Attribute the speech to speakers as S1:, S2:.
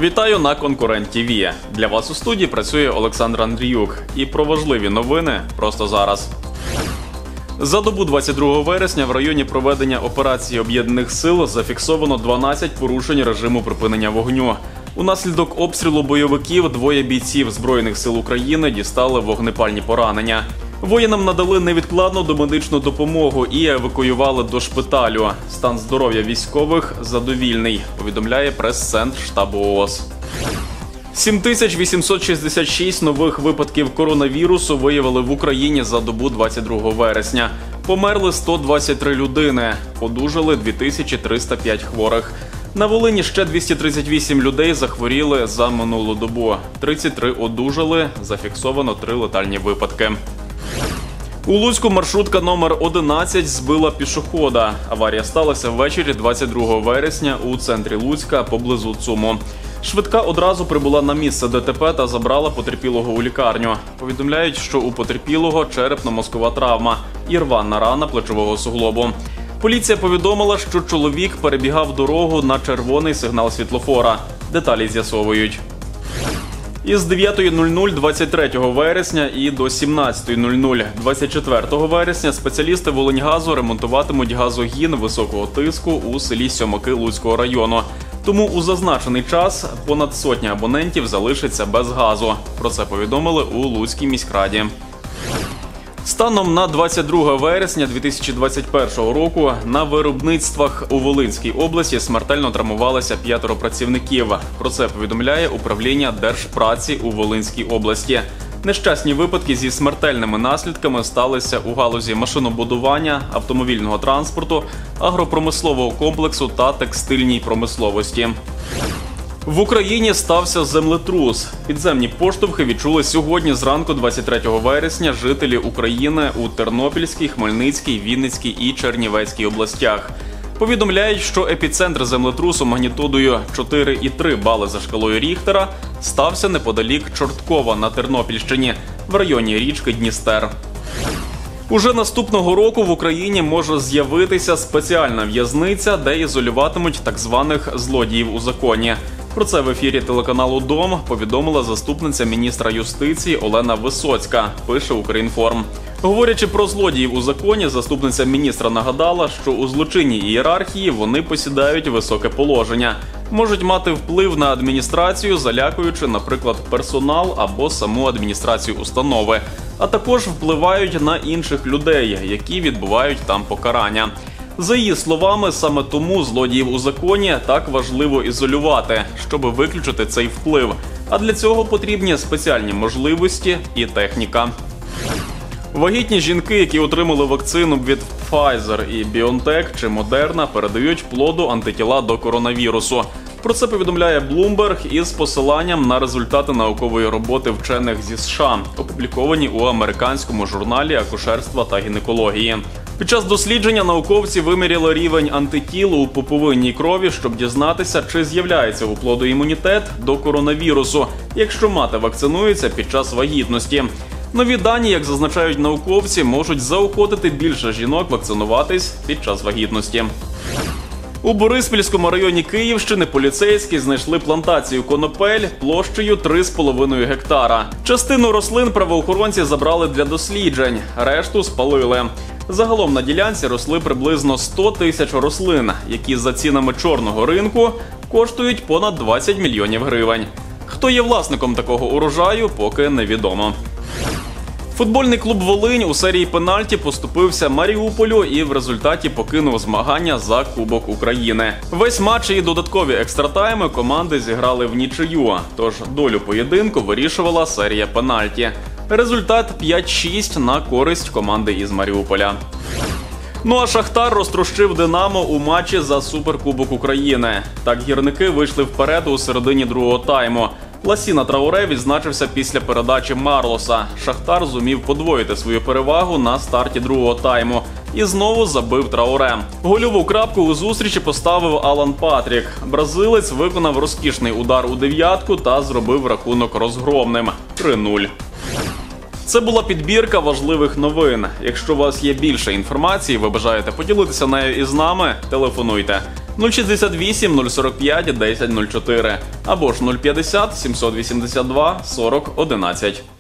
S1: Вітаю на Конкурент ТВ. Для вас у студії працює Олександр Андріюк. І про важливі новини просто зараз. За добу 22 вересня в районі проведення операції Об'єднаних сил зафіксовано 12 порушень режиму припинення вогню. Унаслідок обстрілу бойовиків двоє бійців Збройних сил України дістали вогнепальні поранення. Воїнам надали невідкладну домедичну допомогу і евакуювали до шпиталю. Стан здоров'я військових задовільний, повідомляє прес-центр штабу ООС. 7866 нових випадків коронавірусу виявили в Україні за добу 22 вересня. Померли 123 людини, одужали 2305 хворих. На Волині ще 238 людей захворіли за минулу добу. 33 одужали, зафіксовано 3 летальні випадки. У Луцьку маршрутка номер 11 збила пішохода. Аварія сталася ввечері 22 вересня у центрі Луцька поблизу ЦУМу. Швидка одразу прибула на місце ДТП та забрала потерпілого у лікарню. Повідомляють, що у потерпілого черепно-мозкова травма і рвана рана плечового суглобу. Поліція повідомила, що чоловік перебігав дорогу на червоний сигнал світлофора. Деталі з'ясовують. Із 9:00 23 вересня і до 17:00 24 вересня спеціалісти Волиньгазу ремонтуватимуть газогін високого тиску у селі Сьомаки Луцького району. Тому у зазначений час понад сотня абонентів залишиться без газу. Про це повідомили у Луцькій міськраді. Станом на 22 вересня 2021 року на виробництвах у Волинській області смертельно травмувалися 5 працівників. Про це повідомляє управління Держпраці у Волинській області. Нещасні випадки зі смертельними наслідками сталися у галузі машинобудування, автомобільного транспорту, агропромислового комплексу та текстильній промисловості. В Україні стався землетрус. Підземні поштовхи відчули сьогодні зранку 23 вересня жителі України у Тернопільській, Хмельницькій, Вінницькій і Чернівецькій областях. Повідомляють, що епіцентр землетрусу магнітудою 4,3 бали за шкалою Ріхтера стався неподалік Чорткова на Тернопільщині, в районі річки Дністер. Уже наступного року в Україні може з'явитися спеціальна в'язниця, де ізолюватимуть так званих злодіїв у законі. Про це в ефірі телеканалу «Дом» повідомила заступниця міністра юстиції Олена Висоцька, пише «Укрінформ». Говорячи про злодіїв у законі, заступниця міністра нагадала, що у злочинній ієрархії вони посідають високе положення. Можуть мати вплив на адміністрацію, залякуючи, наприклад, персонал або саму адміністрацію установи. А також впливають на інших людей, які відбувають там покарання. За її словами, саме тому злодіїв у законі так важливо ізолювати, щоб виключити цей вплив. А для цього потрібні спеціальні можливості і техніка. Вагітні жінки, які отримали вакцину від Pfizer і BioNTech чи Moderna, передають плоду антитіла до коронавірусу. Про це повідомляє Bloomberg із посиланням на результати наукової роботи вчених зі США, опубліковані у американському журналі акушерства та гінекології. Під час дослідження науковці виміряли рівень антитіл у пуповинній крові, щоб дізнатися, чи з'являється у плоду імунітет до коронавірусу, якщо мати вакцинується під час вагітності. Нові дані, як зазначають науковці, можуть заохотити більше жінок вакцинуватись під час вагітності. У Бориспільському районі Київщини поліцейські знайшли плантацію конопель площею 3,5 гектара. Частину рослин правоохоронці забрали для досліджень, решту спалили. Загалом на ділянці росли приблизно 100 тисяч рослин, які за цінами чорного ринку коштують понад 20 мільйонів гривень. Хто є власником такого урожаю, поки невідомо. Футбольний клуб «Волинь» у серії пенальті поступився Маріуполю і в результаті покинув змагання за Кубок України. Весь матч і додаткові екстратайми команди зіграли в нічию, тож долю поєдинку вирішувала серія пенальті. Результат 5-6 на користь команди із Маріуполя. Ну а «Шахтар» розтрощив «Динамо» у матчі за Суперкубок України. Так гірники вийшли вперед у середині другого тайму. Ласіна Трауре відзначився після передачі Марлоса. «Шахтар» зумів подвоїти свою перевагу на старті другого тайму. І знову забив Трауре. Гольову крапку у зустрічі поставив Алан Патрік. Бразилець виконав розкішний удар у дев'ятку та зробив рахунок розгромним – 3-0. Це була підбірка важливих новин. Якщо у вас є більше інформації, ви бажаєте поділитися нею із нами, телефонуйте. 068 045 1004 або ж 050 782 40 11.